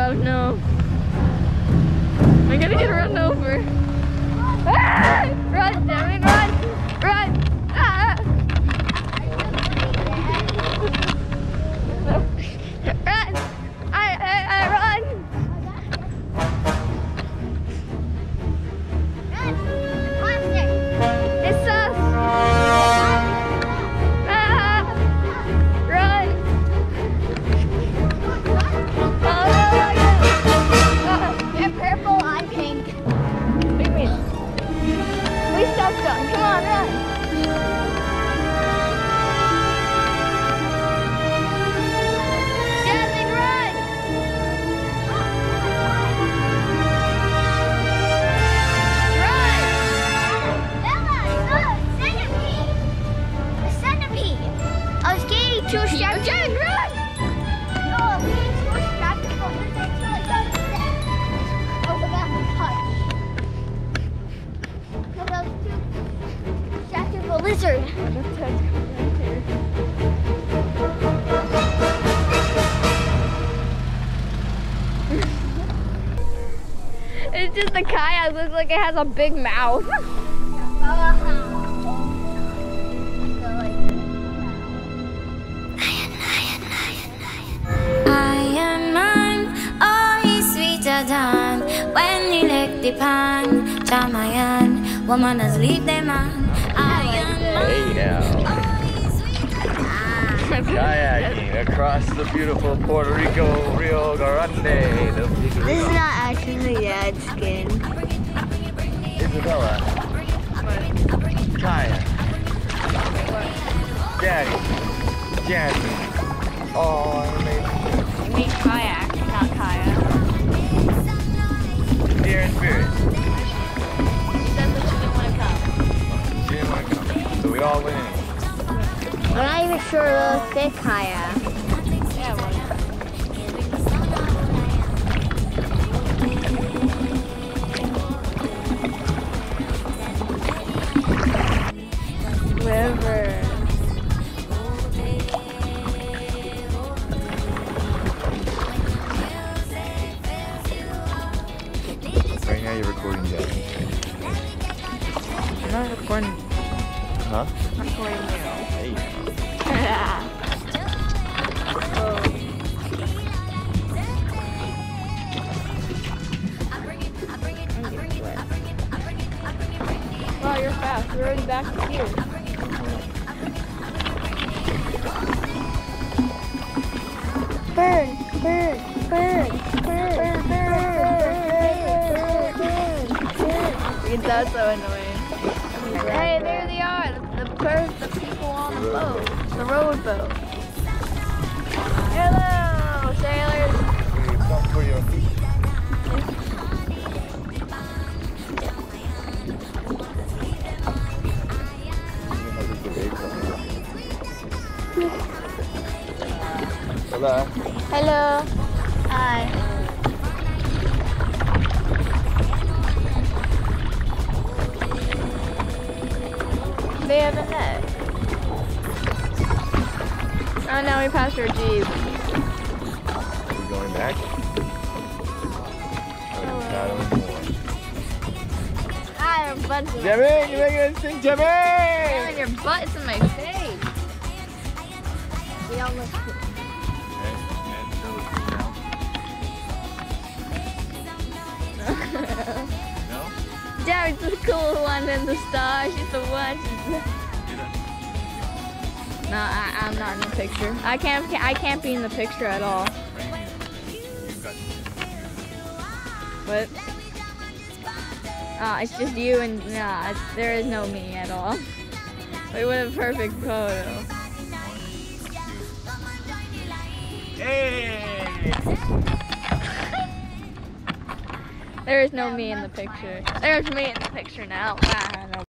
Oh no. I'm gonna get run over. Ah! Run, Devin, run! Run! Ah! Run! I run! It's us! Ah! Run! Oh no! You're purple, I'm pink. What do you mean? We stuck them. Come on, run! Devin, run! Run! Bella, look, centipede. A centipede. I was getting too strapped. Jen, run! No, I'm getting too strapped to go with it. I was about to touch. Because I was too strapped to the lizard. It's just the kayak looks like it has a big mouth. Iron Man, oh he's sweeter than when he licked the pan. Chamayan, woman has leave the man. Iron Man, Hey now, oh he's sweeter than. kayaking across the beautiful Puerto Rico, Rio Grande. This is not actually Dad's skin. Isabella, kayak, Daddy, Jasmine. Oh, amazing. You mean kayak, not kayak. Dear in spirit. She said that she didn't want to come. She didn't want to come, so we all went in. I'm not even sure it'll fit kayak. Yeah, well. River. Right now you're recording that. I'm not recording. Huh? I'm recording you. Hey. Wow, you're fast. We're already back to here. Burn, burn, burn, burn, burn, burn. That's so annoying. Hey, there they are. The people on the boat. The rowboat. Hello, sailors. Come for your feet. Hola. Hello. Hi. They have a net. Oh, now we passed our Jeep. Are we going back? Hi, your butt's in my Jimmy, you're making us sing, Jimmy! face. Your butt's in my face. We almost. No? Jared's the cool one in the star. She's the one. No, I'm not in the picture. I can't be in the picture at all. What? It's just you and there is no me at all. We would have a perfect photo. Hey! There is no me in the picture. There's me in the picture now.